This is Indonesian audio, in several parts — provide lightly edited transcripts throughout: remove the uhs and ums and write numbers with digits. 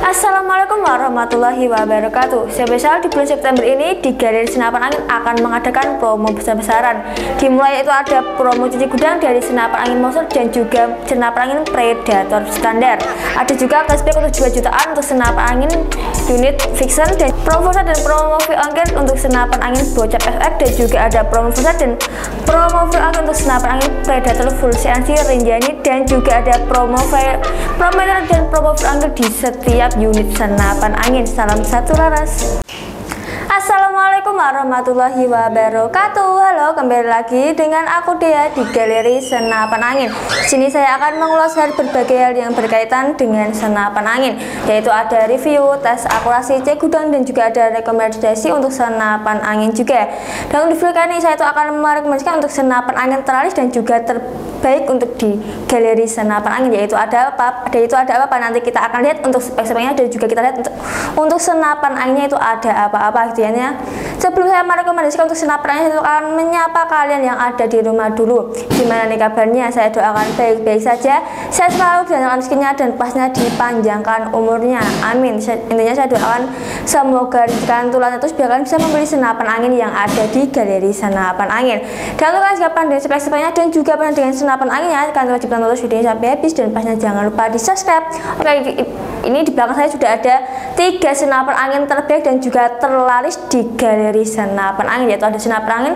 Assalamualaikum warahmatullahi wabarakatuh. Spesial di bulan September ini di Galeri Senapan Angin akan mengadakan promo besar-besaran. Dimulai itu ada promo cuci gudang dari senapan angin monster dan juga senapan angin predator standar. Ada juga cashback untuk 2 jutaan untuk senapan angin unit fiction dan promo dan promo free ongkir untuk senapan angin bocap FX, dan juga ada promo dan promo free ongkir untuk senapan angin predator full CNC Rinjani, dan juga ada promo dan promo free ongkir di setiap unit senapan angin. Salam satu laras. Assalamualaikum warahmatullahi wabarakatuh. Halo, kembali lagi dengan aku Dea di Galeri Senapan Angin. Sini saya akan mengulas dari berbagai hal yang berkaitan dengan senapan angin, yaitu ada review, tes akurasi, cek gudang, dan juga ada rekomendasi untuk senapan angin juga. Dan untuk video kali ini saya itu akan merekomendasikan untuk senapan angin teralis dan juga terbaik untuk di Galeri Senapan Angin, yaitu ada apa? Nanti kita akan lihat untuk spek-speknya, dan juga kita lihat untuk senapan anginnya itu ada apa-apa gitu ya. Sebelum saya merekomendasikan untuk senapan angin, saya akan menyapa kalian yang ada di rumah dulu. Gimana nih kabarnya? Saya doakan baik-baik saja, saya selalu dilancarkan rezekinya dan pasnya dipanjangkan umurnya, amin. Intinya saya doakan semoga rezekikan tulan terus biar kalian bisa membeli senapan angin yang ada di Galeri Senapan Angin. Dan untuk kalian siapkan dengan spek-speknya dan juga pernah dengan senapan anginnya, kalian wajib nonton videonya sampai habis, dan pasnya jangan lupa di subscribe. Oke, ini di belakang saya sudah ada 3 senapan angin terbaik dan juga terlaris di Galeri Senapan Angin, yaitu ada senapan angin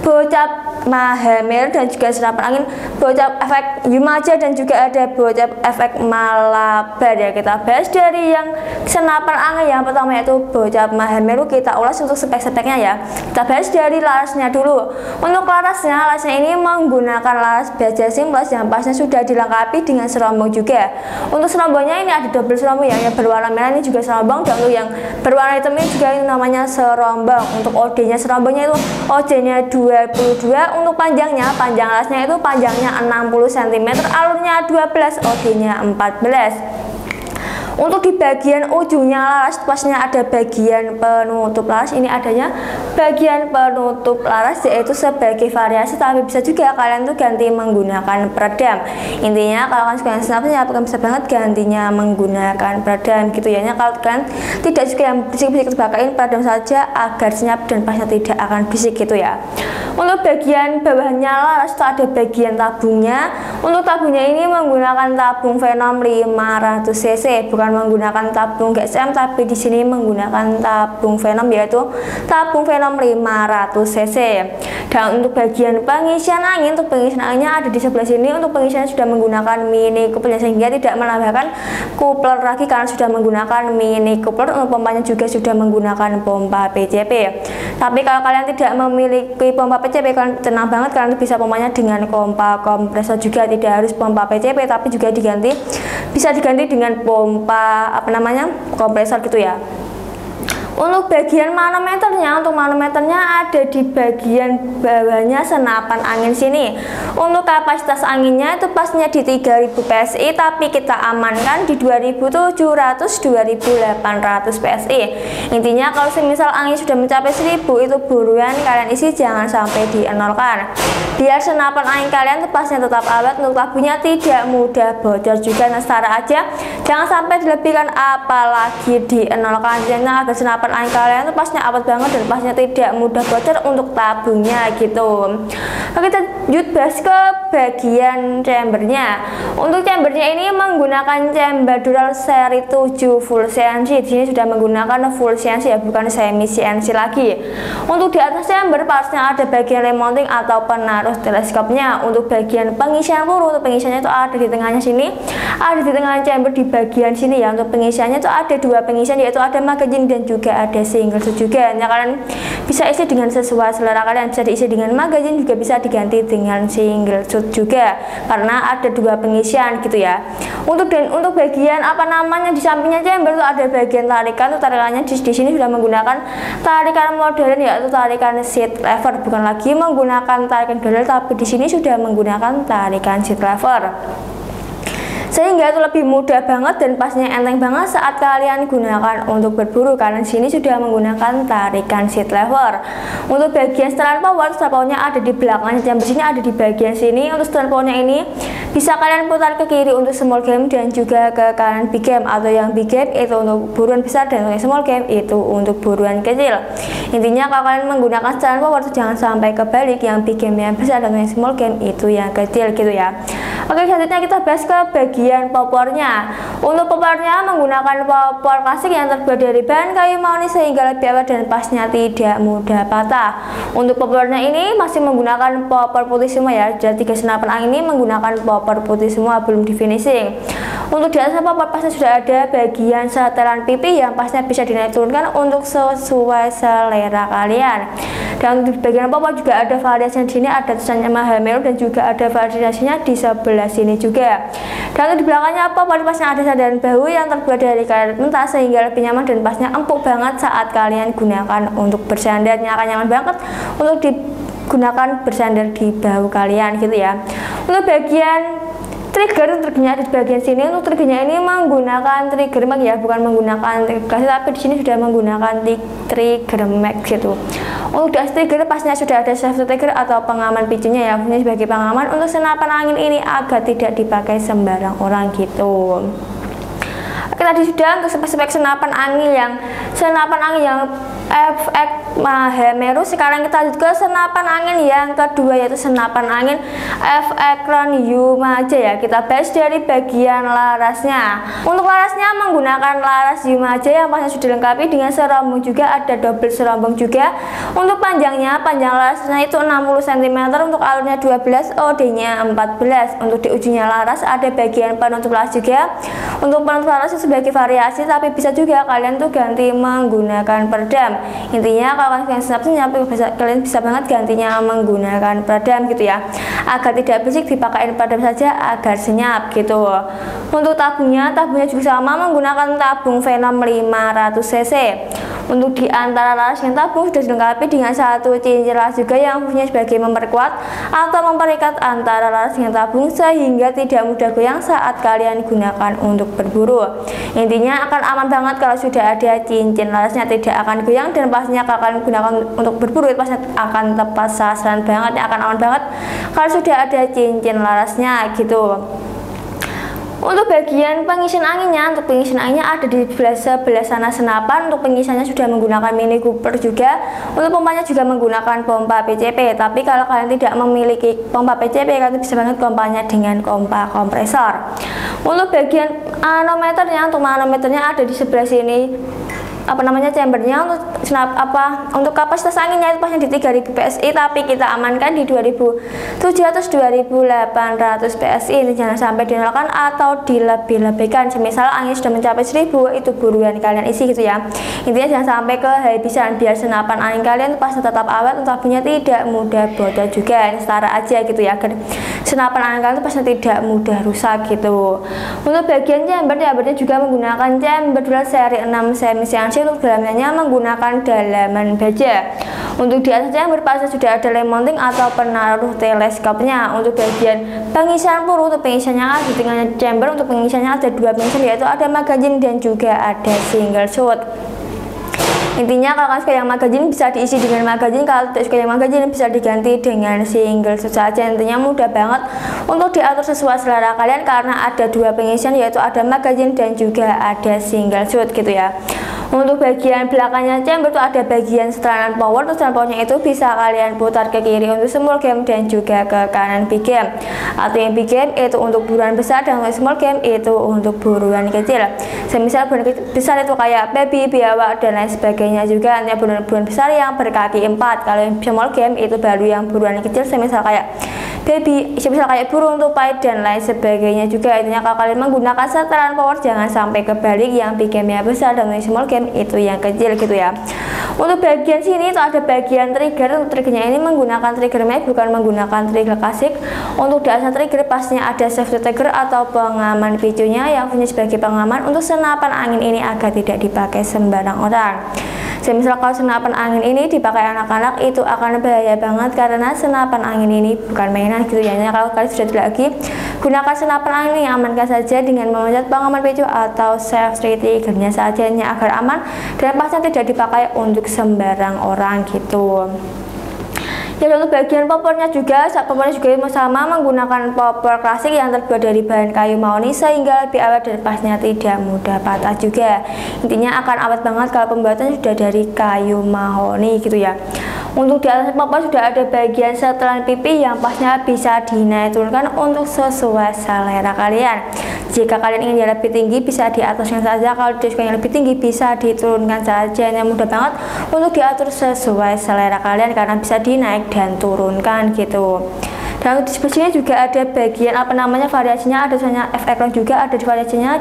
bocap Mahamer dan juga senapan angin bocap efek Yumaja, dan juga ada bocap efek Malabar ya. Kita bahas dari yang senapan angin yang pertama, yaitu bocap Mahamer. Kita ulas untuk spek-speknya ya. Kita bahas dari larasnya dulu. Untuk larasnya ini menggunakan laras baja simples yang pasnya sudah dilengkapi dengan serombong juga. Untuk serombongnya ini ada double serombong ya, yang berwarna merah ini juga serombong, dan untuk yang berwarna hitam ini juga ini namanya serombong. Untuk OD-nya serombongnya itu OD-nya 22. Untuk panjang larasnya itu panjangnya 60 cm, alurnya 12, OD-nya 14. Untuk di bagian ujungnya laras, pasnya ada bagian penutup laras. Ini adanya bagian penutup laras, yaitu sebagai variasi, tapi bisa juga kalian tuh ganti menggunakan peredam. Intinya kalau kalian suka senapan ya bisa banget gantinya menggunakan peredam gitu ya. Kalau kalian tidak suka yang bisik-bisik, bakain peredam saja agar senyap dan pasnya tidak akan bisik gitu ya. Untuk bagian bawahnya laras itu ada bagian tabungnya. Untuk tabungnya ini menggunakan tabung Venom 500 cc, bukan menggunakan tabung GSM, tapi di sini menggunakan tabung Venom, yaitu tabung Venom 500 cc. Dan untuk bagian pengisian angin, untuk pengisian anginnya ada di sebelah sini. Untuk pengisian sudah menggunakan mini coupler sehingga tidak menambahkan coupler lagi karena sudah menggunakan mini coupler. Untuk pompanya juga sudah menggunakan pompa PCP. Tapi kalau kalian tidak memiliki pompa PCP, kalian tenang banget, kalian bisa pompanya dengan pompa kompresor juga, tidak harus pompa PCP, tapi juga bisa diganti dengan pompa kompresor gitu ya. Untuk bagian manometernya, ada di bagian bawahnya senapan angin sini. Untuk kapasitas anginnya itu pasnya di 3000 PSI, tapi kita amankan di 2700 2800 PSI. Intinya kalau semisal angin sudah mencapai 1000, itu buruan kalian isi, jangan sampai dienolkan, biar senapan angin kalian itu pasnya tetap awet. Untuk tabungnya tidak mudah bocor juga, nah setara aja, jangan sampai dilebihkan apalagi dienolkan, agar senapan angin kalian itu pasnya awet banget dan pasnya tidak mudah bocor untuk tabungnya gitu. Oke, kita lanjut bahas ke bagian chambernya. Untuk chambernya ini menggunakan chamber dural seri 7 full CNC. Di sini sudah menggunakan full CNC ya, bukan semi CNC lagi. Untuk di atas chamber partsnya ada bagian remounting atau penaruh teleskopnya. Untuk bagian pengisian peluru, untuk pengisiannya itu ada di tengahnya sini, ada di tengah chamber di bagian sini ya. Untuk pengisiannya itu ada 2 pengisian, yaitu ada magazine dan juga ada single shoot juga. Nah, kalian bisa isi dengan sesuai selera kalian, bisa diisi dengan magazine, juga bisa diganti dengan single shoot juga, karena ada 2 pengisian gitu ya. Untuk bagian di sampingnya chamber itu ada bagian tarikan. Untuk tarikannya di sini sudah menggunakan tarikan modern, yaitu tarikan seat lever, bukan lagi menggunakan tarikan barrel, tapi di sini sudah menggunakan tarikan seat lever. sehingga itu lebih mudah banget dan pastinya enteng banget saat kalian gunakan untuk berburu, karena di sini sudah menggunakan tarikan seat lever. Untuk bagian setelan powernya ada di belakang chamber sini, ada di bagian sini. Untuk setelan powernya ini bisa kalian putar ke kiri untuk small game dan juga ke kanan big game, atau yang big game itu untuk buruan besar dan untuk small game itu untuk buruan kecil. Intinya kalau kalian menggunakan setelan power jangan sampai kebalik, yang big game yang besar dan yang small game itu yang kecil gitu ya. Oke, selanjutnya kita bahas ke bagian popornya. Untuk popornya menggunakan popor klasik yang terbuat dari bahan kayu mauni sehingga lebih awet dan pasnya tidak mudah patah. Untuk popornya ini masih menggunakan popor putih semua ya. Jadi 3 senapan angin ini menggunakan popor putih semua, belum di finishing. Untuk di atas popor pasnya sudah ada bagian setelan pipi yang pasnya bisa dinaik turunkan untuk sesuai selera kalian. Dan untuk bagian popor juga ada variasi di sini, ada tulisannya Mahamero dan juga ada variasinya di sebelah sini juga. Dan di belakangnya popor pasnya ada sandaran bahu yang terbuat dari karet mentah sehingga lebih nyaman dan pasnya empuk banget saat kalian gunakan untuk bersandarnya, akan nyaman banget untuk digunakan bersandar di bahu kalian gitu ya. Untuk bagian triggernya ada di bagian sini. Untuk triggernya ini menggunakan trigger mag ya, bukan menggunakan trigger klasik, tapi di sini sudah menggunakan trigger mag gitu. Untuk di atas trigger pasnya sudah ada safety trigger atau pengaman picunya ya, fungsinya sebagai pengaman untuk senapan angin ini agar tidak dipakai sembarang orang gitu. Oke, tadi sudah untuk spek-spek senapan angin yang FX Mahamero. Sekarang kita lanjut ke senapan angin yang kedua, yaitu senapan angin FX Crown Yumaja ya. Kita bahas dari bagian larasnya. Untuk larasnya menggunakan laras Yumaja yang pasnya sudah dilengkapi dengan serombong juga, ada double serombong juga. Untuk panjang larasnya itu 60 cm, untuk alurnya 12, OD-nya 14. Untuk di ujungnya laras ada bagian penutup laras juga. Untuk penutup laras sebagai variasi, tapi bisa juga kalian tuh ganti menggunakan peredam. Intinya kalau kalian snap kalian bisa banget gantinya menggunakan peredam gitu ya, agar tidak berisik dipakai peredam saja agar senyap gitu. Untuk tabungnya juga sama, menggunakan tabung Venom 500 cc. Untuk di antara laras yang tabung sudah dilengkapi dengan satu cincin laras juga yang fungsinya sebagai memperkuat atau memperikat antara laras dengan tabung sehingga tidak mudah goyang saat kalian gunakan untuk berburu. Intinya akan aman banget kalau sudah ada cincin larasnya, tidak akan goyang dan pastinya kalau kalian gunakan untuk berburu itu pasti akan tepat sasaran banget ya, akan aman banget kalau sudah ada cincin larasnya gitu. Untuk bagian pengisian anginnya, ada di sebelah sana senapan. Untuk pengisiannya sudah menggunakan Mini Cooper juga. Untuk pompanya juga menggunakan pompa PCP. Tapi kalau kalian tidak memiliki pompa PCP, kalian bisa banget pompanya dengan pompa kompresor. Untuk bagian manometernya, ada di sebelah sini chambernya. Untuk kapasitas anginnya itu pasnya di 3000 PSI, tapi kita amankan di 2700 2800 PSI. Ini jangan sampai dinolakan atau dilebih-lebihkan. Semisal angin sudah mencapai 1000, itu buruan kalian isi gitu ya. Intinya jangan sampai kehabisan biar senapan angin kalian pasti tetap awet, tabungnya tidak mudah bocor juga. Ini setara aja gitu ya, agar senapan angin kalian itu pasti tidak mudah rusak gitu. Untuk bagian chambernya juga menggunakan chamber dual seri 6 semi untuk dalamnya menggunakan dalaman baja. Untuk di atasnya berpasang sudah ada lem mounting atau penaruh teleskopnya. Untuk bagian pengisian peluru, untuk pengisiannya ada di tengahnya chamber. Untuk pengisiannya ada 2 pengisian, yaitu ada magazine dan juga ada single shot. Intinya kalau kalian suka yang magazine bisa diisi dengan magazine, kalau tidak suka yang magazine bisa diganti dengan single shot saja. Intinya mudah banget untuk diatur sesuai selera kalian karena ada 2 pengisian, yaitu ada magazine dan juga ada single shot gitu ya. Untuk bagian belakangnya chamber itu ada bagian setelan power. Setelan powernya itu bisa kalian putar ke kiri untuk small game dan juga ke kanan big game. Atau yang big game itu untuk buruan besar dan untuk small game itu untuk buruan kecil. Semisal buruan besar itu kayak baby, biawak dan lain sebagainya juga. Hanya buruan besar yang berkaki 4. Kalau yang small game itu baru yang buruan kecil, semisal kayak baby, semisal kayak burung, tupai dan lain sebagainya juga. Intinya kalau kalian menggunakan setelan power jangan sampai kebalik, yang big game yang besar dan yang small game itu yang kecil gitu ya. Untuk bagian sini itu ada bagian trigger. Untuk triggernya ini menggunakan trigger mag, bukan menggunakan trigger klasik. Untuk di atas trigger pastinya ada safety trigger atau pengaman picunya yang fungsi sebagai pengaman untuk senapan angin ini agar tidak dipakai sembarang orang. Semisal kalau senapan angin ini dipakai anak-anak itu akan bahaya banget karena senapan angin ini bukan mainan gitu ya. Kalau kalian sudah tidak lagi gunakan senapan angin yang amankan saja dengan memencet pengaman picu atau safety triggernya saja agar aman dan pastinya tidak dipakai untuk sembarang orang gitu. Ya, untuk bagian popornya juga sama menggunakan popor klasik yang terbuat dari bahan kayu mahoni sehingga lebih awet dan pastinya tidak mudah patah juga. Intinya akan awet banget kalau pembuatannya sudah dari kayu mahoni gitu ya. Untuk di atas popor sudah ada bagian setelan pipi yang pastinya bisa dinaik turunkan untuk sesuai selera kalian. Jika kalian ingin yang lebih tinggi bisa diataskan saja, kalau disuka yang lebih tinggi bisa diturunkan saja. Yang mudah banget untuk diatur sesuai selera kalian karena bisa dinaik dan turunkan gitu. Dan di sini juga ada bagian variasinya, ada misalnya F-Ekron juga ada di variasinya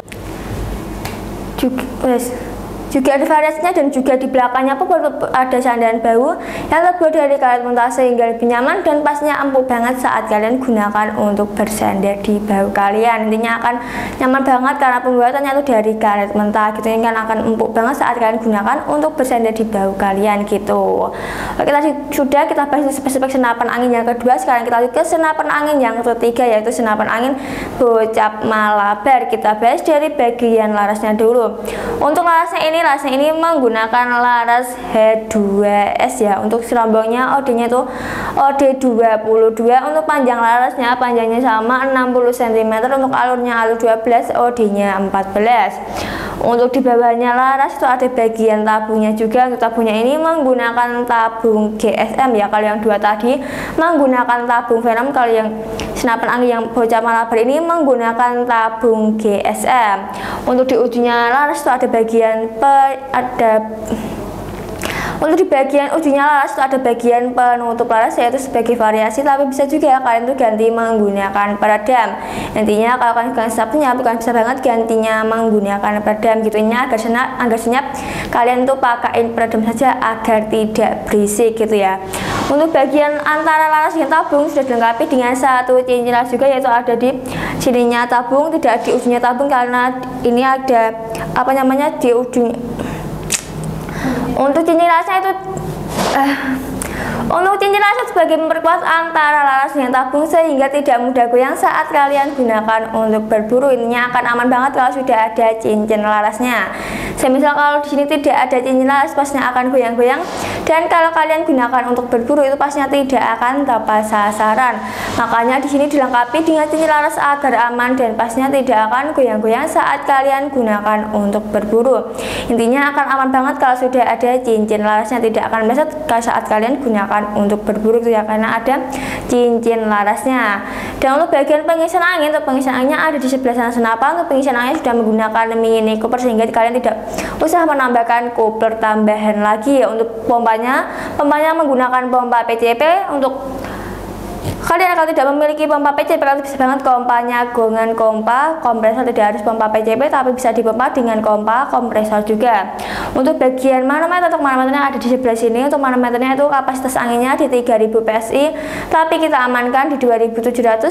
juga ada variasinya, dan juga di belakangnya pun ada sandaran bahu yang terbuat dari karet mentah sehingga lebih nyaman dan pastinya empuk banget saat kalian gunakan untuk bersandar di bahu kalian. Intinya akan nyaman banget karena pembuatannya itu dari karet mentah gitu, ini kan akan empuk banget saat kalian gunakan untuk bersandar di bahu kalian gitu. Oke, tadi sudah kita bahas spek senapan angin yang kedua. Sekarang kita lanjut ke senapan angin yang ketiga, yaitu senapan angin bocap Malabar. Kita bahas dari bagian larasnya dulu. Untuk larasnya ini menggunakan laras H2S ya. Untuk serombongnya OD-nya itu OD22. Untuk panjang larasnya, panjangnya sama 60 cm. Untuk alurnya alur 12, OD-nya 14. Untuk di bawahnya laras itu ada bagian tabungnya juga. Untuk tabungnya ini menggunakan tabung GSM ya. Kalau yang dua tadi menggunakan tabung Venom, kalau yang senapan angin yang bocap Malabar ini menggunakan tabung GSM. Untuk di ujungnya laras itu ada bagian Untuk di bagian ujungnya laras itu ada bagian penutup laras, yaitu sebagai variasi, tapi bisa juga kalian tuh ganti menggunakan peredam. Intinya kalau kalian ganti sabunnya bukan bisa banget gantinya menggunakan peredam gitu. Ini agar senyap kalian tuh pakaiin peredam saja agar tidak berisik gitu ya. Untuk bagian antara laras dan tabung sudah dilengkapi dengan satu cincin laras juga, yaitu ada di sininya tabung, tidak di ujungnya tabung karena ini ada di ujung. Untuk cincin larasnya itu Untuk cincin laser sebagai memperkuat antara laras dengan tabung sehingga tidak mudah goyang saat kalian gunakan untuk berburu. Ininya akan aman banget kalau sudah ada cincin larasnya. Semisal kalau di sini tidak ada cincin laras, pastinya akan goyang-goyang. Dan kalau kalian gunakan untuk berburu itu pastinya tidak akan tepat sasaran. Makanya di sini dilengkapi dengan cincin laras agar aman dan pastinya tidak akan goyang-goyang saat kalian gunakan untuk berburu. Intinya akan aman banget kalau sudah ada cincin larasnya, tidak akan meleset saat kalian gunakan untuk berburu itu ya, karena ada cincin larasnya. Dan untuk bagian pengisian angin, untuk pengisian anginnya ada di sebelah sana senapan. Untuk pengisian angin sudah menggunakan mini cooper sehingga kalian tidak usah menambahkan cooper tambahan lagi ya. Untuk pompanya menggunakan pompa PCP. Untuk kalian kalau tidak memiliki pompa PCP, kalian bisa banget pompanya gongan kompa kompresor, tidak harus pompa PCP tapi bisa dipompa dengan kompa kompresor juga. Untuk bagian manometer, untuk manometernya ada di sebelah sini. Untuk manometernya itu kapasitas anginnya di 3000 PSI tapi kita amankan di 2700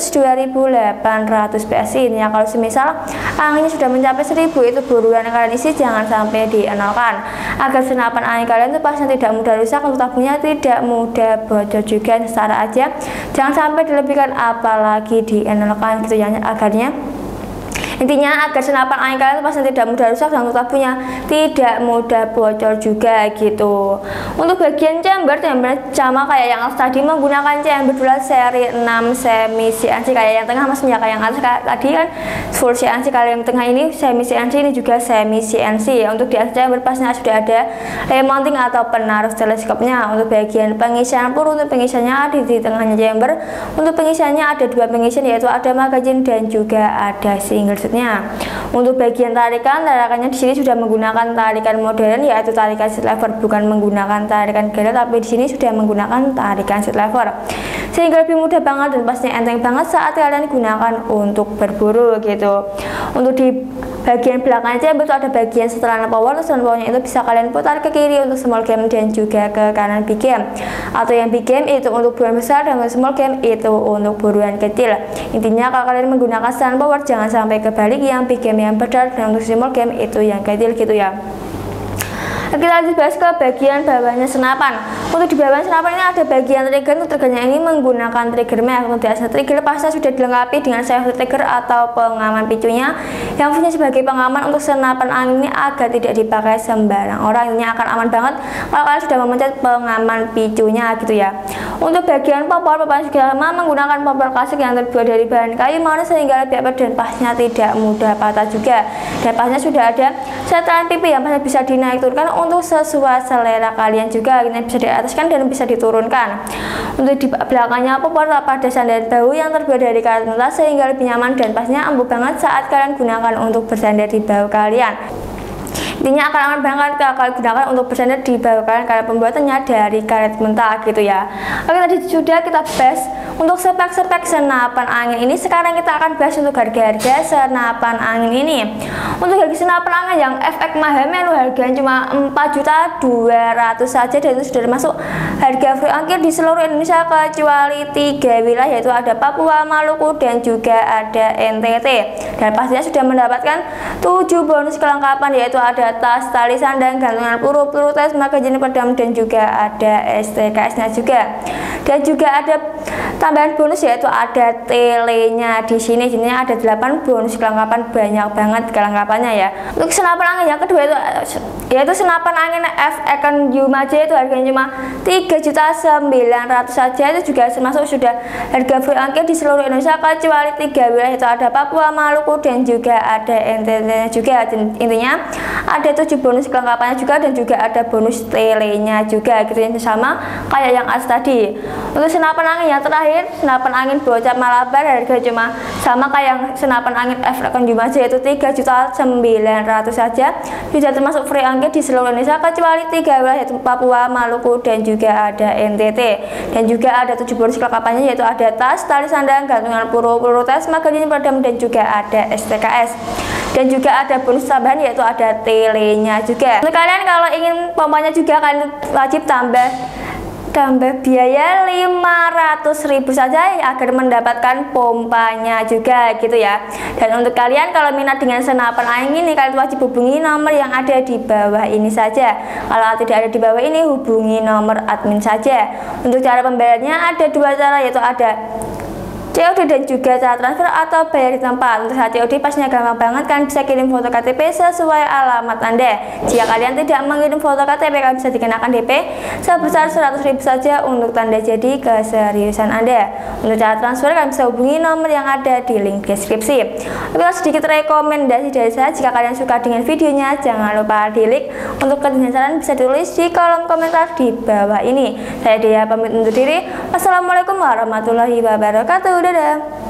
2800 PSI. Ini ya, kalau semisal anginnya sudah mencapai 1000 itu buruan kalian isi, jangan sampai dienolkan agar senapan angin kalian itu pastinya tidak mudah rusak. Untuk tabungnya tidak mudah bocor juga, setara aja, jangan sampai dilebihkan apalagi dienolkan gitu ya, agarnya intinya agar senapan angin kalian pasti tidak mudah rusak dan untuk tabungnya tidak mudah bocor juga gitu. Untuk bagian chamber sama kayak yang tadi, menggunakan chamber bulat seri 6 semi CNC kayak yang tengah maksudnya, kayak yang atas tadi kan full CNC, kalau yang tengah ini semi CNC, ini juga semi CNC. Untuk di atas chamber pastinya sudah ada lem mounting atau penaruh teleskopnya. Untuk bagian pengisian peluru, untuk pengisiannya ada di tengahnya chamber. Untuk pengisiannya ada dua pengisian, yaitu ada magazine dan juga ada single shoot. Untuk bagian tarikannya di sini sudah menggunakan tarikan modern, yaitu tarikan seat lever, bukan menggunakan tarikan gear, tapi di sini sudah menggunakan tarikan seat lever sehingga lebih mudah banget dan pastinya enteng banget saat kalian gunakan untuk berburu gitu. Untuk di bagian belakangnya itu ada bagian setelan power. Setelan powernya itu bisa kalian putar ke kiri untuk small game dan juga ke kanan big game, atau yang big game itu untuk buruan besar dan small game itu untuk buruan kecil. Intinya kalau kalian menggunakan setelan power jangan sampai kebalik, yang big game yang besar dan untuk small game itu yang kecil gitu ya. Kita lanjut bahas ke bagian bawahnya senapan. Untuk di bawah senapan ini ada bagian trigger. Untuk triggernya ini menggunakan trigger mag. Untuk di atas trigger pasnya sudah dilengkapi dengan safety trigger atau pengaman picunya yang fungsinya sebagai pengaman untuk senapan angin ini agar tidak dipakai sembarang orang. Ini akan aman banget kalau kalian sudah memencet pengaman picunya gitu ya. Untuk bagian popor juga sama, menggunakan popor klasik yang terbuat dari bahan kayu manis sehingga lebih apet dan pasnya tidak mudah patah juga. Dan pasnya sudah ada setelan pipi yang pasnya bisa dinaik turunkan untuk sesuai selera kalian juga. Ini bisa diataskan dan bisa diturunkan. Untuk di belakangnya popor pada sandal bahu yang terbuat dari karet mentah sehingga lebih nyaman dan pasnya empuk banget saat kalian gunakan untuk bersandar di bahu kalian. Intinya akan aman banget kalau gunakan untuk bersandar di bahu kalian karena pembuatannya dari karet mentah gitu ya. Oke, tadi sudah kita bahas untuk spek-spek senapan angin ini. Sekarang kita akan bahas untuk harga-harga senapan angin ini. Untuk harga senapan angin yang efek mahal menu harganya cuma 4.200.000 saja, dan itu sudah termasuk harga free ongkir di seluruh Indonesia kecuali 3 wilayah, yaitu ada Papua, Maluku, dan juga ada NTT. Dan pastinya sudah mendapatkan 7 bonus kelengkapan, yaitu ada tas, tali sandang, gantungan peluru, tes, magazine pedang, dan juga ada STKS-nya juga. Dan juga ada tambahan bonus, yaitu ada telenya di sini. Jadinya ada 8 bonus kelengkapan, banyak banget kelengkapannya ya. Untuk senapan angin yang kedua yaitu senapan angin F-Econ Yumaji, itu harganya cuma 3.900.000 saja. Itu juga termasuk sudah harga free ongkir di seluruh Indonesia kecuali 3 wilayah, itu ada Papua, Maluku, dan juga ada NTT-nya juga. Dan intinya ada 7 bonus kelengkapannya juga, dan juga ada bonus telenya juga gitu ya, sama kayak yang atas tadi. Untuk senapan angin yang terakhir, senapan angin bocap Malabar, harga cuma sama kayak yang senapan angin F-Econ Yumaji, yaitu 3.900.000 saja. Sudah termasuk free ongkir di seluruh Indonesia kecuali 3 wilayah, yaitu Papua, Maluku, dan juga ada NTT. Dan juga ada 7 bonus kelengkapannya, yaitu ada tas, tali sandang, gantungan peluru, tes, magazine pedang, dan juga ada STKS. Dan juga ada bonus tambahan, yaitu ada telenya juga. Untuk kalian kalau ingin pompanya juga, kalian wajib tambah biaya 500.000 saja agar mendapatkan pompanya juga gitu ya. Dan untuk kalian kalau minat dengan senapan angin ini, kalian wajib hubungi nomor yang ada di bawah ini saja. Kalau tidak ada di bawah ini, hubungi nomor admin saja. Untuk cara pembayarannya ada 2 cara, yaitu ada COD dan juga cara transfer atau bayar di tempat. Untuk saat COD pastinya gampang banget, kan bisa kirim foto KTP sesuai alamat Anda. Jika kalian tidak mengirim foto KTP, kalian bisa dikenakan DP sebesar 100.000 saja untuk tanda jadi keseriusan Anda. Untuk cara transfer, kalian bisa hubungi nomor yang ada di link deskripsi. Itu sedikit rekomendasi dari saya. Jika kalian suka dengan videonya, jangan lupa di like. Untuk ketentuan saran bisa ditulis di kolom komentar di bawah ini. Saya Dea pamit undur diri. Wassalamualaikum warahmatullahi wabarakatuh. Dadah.